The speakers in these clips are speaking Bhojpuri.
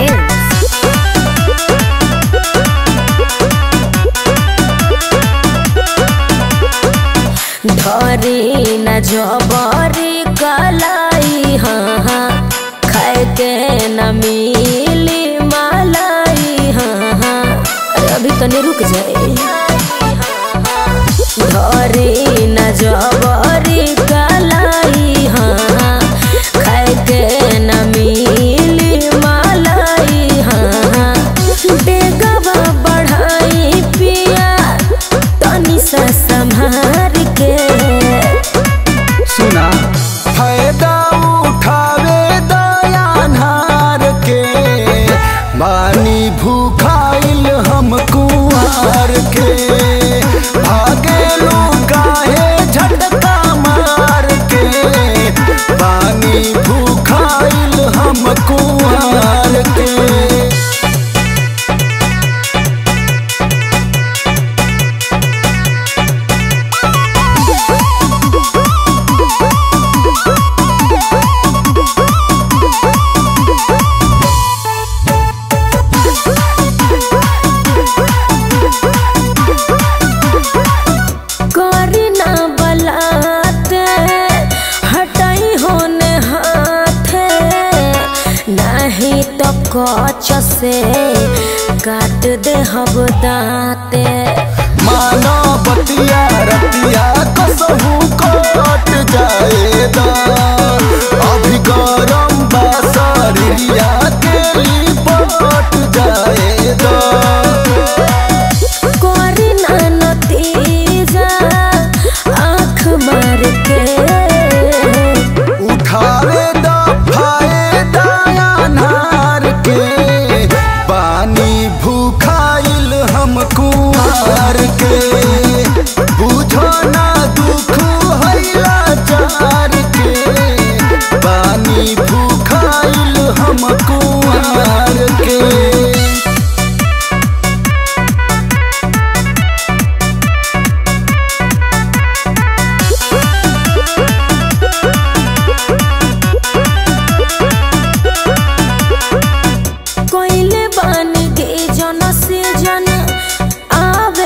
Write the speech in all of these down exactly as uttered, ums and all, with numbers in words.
Films। धरी न जबरी कलाई हाँ हाँ खाए के न मिली मलाई हाँ हाँ। अरे अभी तनी रुक जाए। धरी न जबरी कलाई हाँ हाँ खाए के न मिली मलाई हाँ हाँ। बेगवा बढ़ाई पिया तनी सा संभार के। सुना फायदा उठावे दयान्हार के बानी भूखाइल हम कुआर के। भागे काहे झटका मार के बानी भूखाइल हम कुआर के। नहीं तो कच से काट दे हब दाते। माना बतिया रतिया कसहू कट जाएगा। अभी गरम बासरिया के लिपट जाएगा। कोरी ना नतीजा आँख मार के उठावे भूखाइल हम कुआर के। बुझो ना दुख हैला चार के पानी भूखाइल हम कुआर के। कोइले बानी जन से जन आवे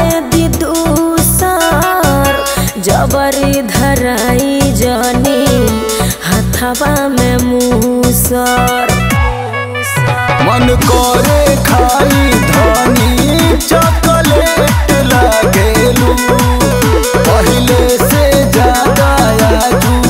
विदूसर जबरी धराई जनी हथवा में मूसर। मन करे खाई धनी चॉकलेट लागेलू पहले से ज्यादा आजू